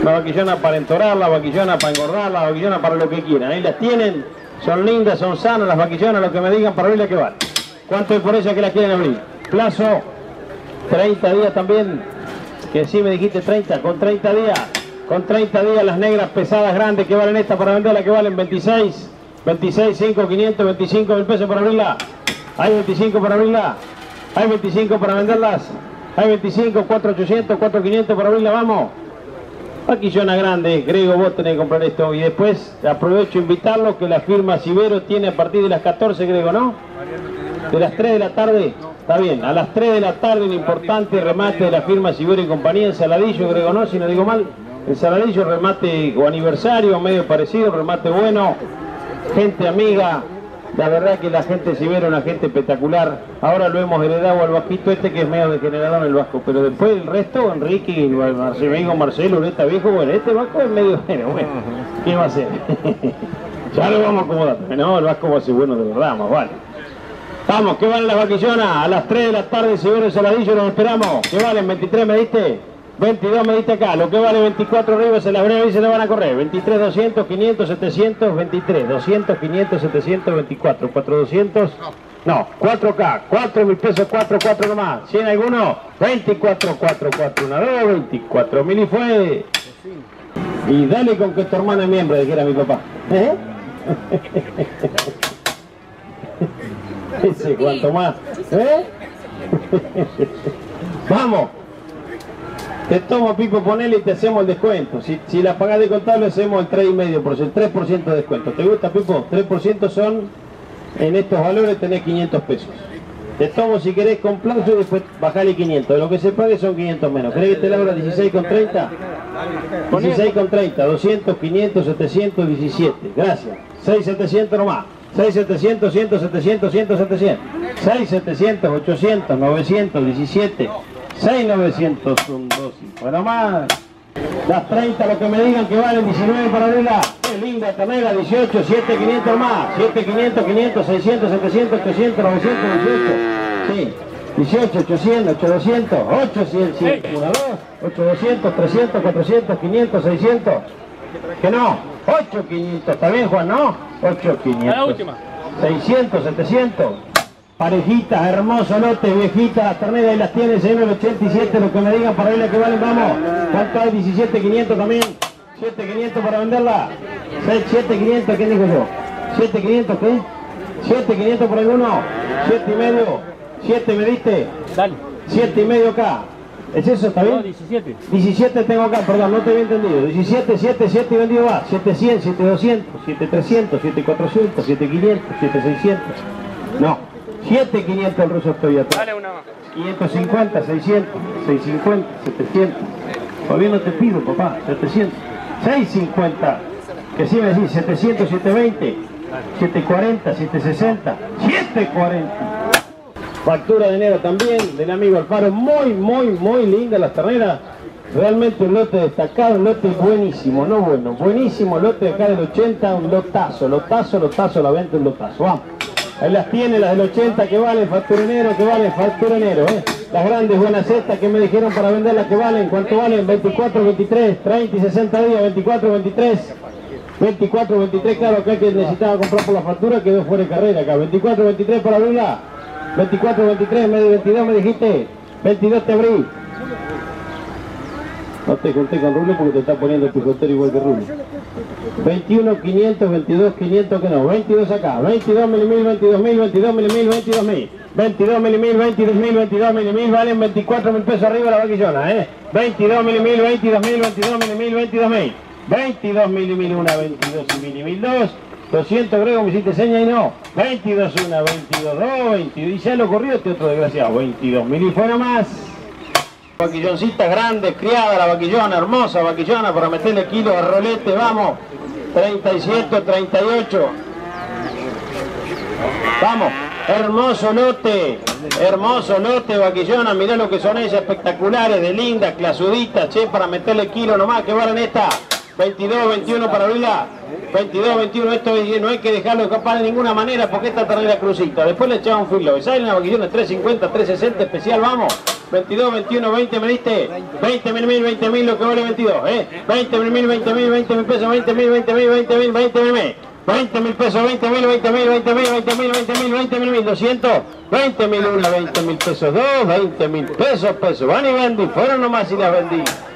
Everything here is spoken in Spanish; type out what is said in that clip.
La vaquillona para entorar, la vaquillona para engordar, la vaquillona para lo que quieran. Ahí las tienen, son lindas, son sanas las vaquillonas, lo que me digan para abrirla que vale. ¿Cuánto es por ella que las quieren abrir? Plazo, 30 días también, que sí me dijiste 30, con 30 días. Con 30 días las negras pesadas grandes que valen esta para venderla, que valen 26, 26, 5, 500, 25 mil pesos para abrirla. Hay 25 para abrirla. Hay 25 para venderlas. Hay 25, 4, 800, 4, 500 para abrirla, vamos. Vaquillona grande, Grego, vos tenés que comprar esto. Y después aprovecho a invitarlo que la firma Sibero tiene a partir de las 14, Grego, ¿no? De las 3 de la tarde. Está bien, a las 3 de la tarde un importante remate de la firma Sibero y compañía en Saladillo, Grego, ¿no? Si no digo mal. En Saladillo, remate o aniversario, medio parecido, remate bueno, gente amiga, la verdad que la gente de Sibero es una gente espectacular. Ahora lo hemos heredado al vasquito este que es medio degenerado en el vasco, pero después el resto, Enrique, Marcelo, Ureta Viejo, bueno, este vasco es medio bueno, ¿qué va a hacer? Ya lo vamos a acomodar, no, el vasco va a ser bueno de verdad, más vale. Vamos, ¿qué valen las vaquillonas? A las 3 de la tarde Sibero en Saladillo los esperamos. ¿Qué valen? ¿23 me diste? 22 me diste acá, lo que vale 24 arriba se las breve y se le van a correr. 23, 200, 500, 700, 23, 200, 500, 700, 24, 4, 200, no, 4K, 4 mil pesos, 4, 4 nomás. ¿100 alguno? 24, 4, 4, 1, 2, 24 mil y fue. Y dale con que tu hermana es miembro, dijera mi papá. Ese cuanto más. Vamos. Te tomo, Pipo, ponele y te hacemos el descuento. Si la pagás de contable, hacemos el 3,5%, el 3% de descuento. ¿Te gusta, Pipo? 3% son, en estos valores tenés 500 pesos. Te tomo si querés con plazo y después bajale 500. De lo que se pague son 500 menos. ¿Querés que te la abra 16,30? 16,30, 200, 500, 700, 17. Gracias. 6,700 nomás. 6,700, 100, 700, 100, 700. 6,700, 800, 900, 17. 6,900, un 2, bueno más. Las 30, lo que me digan que valen 19 para abrirla. Qué linda ternera, 18, 7,500 más. 7,500, 500, 600, 700, 800, 900, 18. Sí, 18, 800, 800, 800, 100, 1, 2, 800, 300, 400, 500, 600. Que no, 8,500, está bien, Juan, ¿no? 8,500. 600, 700. Parejitas, hermoso lote, viejitas, las terneras y las tienes en el 87, lo que me digan para verla que valen, vamos. ¿Cuánto hay? 17,500 también. 7,500 para venderla. 7,500, ¿qué digo yo? 7,500, ¿qué? 7,500 por alguno. 7,5. 7 me diste. Dale. 7,5 acá. ¿Es eso? ¿Está bien? No, 17. 17 tengo acá, perdón, no te había entendido. 17, 7, 7 y vendido va. 7,100, 7,200, 7,300, 7,400, 7,500, 7,600. No. 7,500 el ruso estoy atrás. Dale una más. 550, 600, 650, 700. Todavía no te pido, papá. 700. 650. Que si me decís 700, 720, 740, 760, 740. Factura de enero también del amigo Alfaro. Muy linda las terneras. Realmente un lote destacado, un lote buenísimo, no bueno. Buenísimo lote de acá del 80, un lotazo, la venta un lotazo. Vamos. Ahí las tiene, las del 80 que valen, factura enero, Las grandes buenas cestas que me dijeron para venderlas que valen, ¿cuánto valen? 24, 23, 30 y 60 días, 24, 23. 24, 23, claro, acá que necesitaba comprar por la factura quedó fuera de carrera acá. 24, 23 para abrirla. 24, 23, 22 me dijiste. 22 te abrí. No te conté con Rulo porque te está poniendo el picotero igual que Rulo. 21, 500, 22, 500 que no. 22 acá. 22 mil, 22 mil, 22 mil, 22 mil. 22 mil, 22 mil, 22 mil, valen 24 mil pesos arriba la vaquillona, 22 mil, 22 mil, 22 mil, 22 mil. 22 mil, una, 22 mil, 2. 200 Grego, me hiciste seña y no. 22, una, 22, 2, 22. Y ya lo corrió este otro desgraciado. 22 mil y fuera más. Vaquilloncita grande, criada la vaquillona, hermosa vaquillona para meterle kilos a rolete, vamos. 37, 38. Vamos, hermoso lote vaquillona, mirá lo que son ellas, espectaculares, de lindas, clasuditas, che, para meterle kilos nomás, que valen esta. 22, 21 para abrirla. 22, 21, esto no hay que dejarlo escapar de ninguna manera porque esta ternera crucita. Después le echamos un filo. Sale una vaquillona 350, 360 especial, vamos. 22, 21, 20, ¿me diste? 20 mil, lo que vale 22, 20 mil pesos, 20 mil, 20 mil pesos, 20 mil, 200, 20 mil una, 20 mil pesos dos, 20 mil pesos, van y vendí, fueron nomás y las vendí.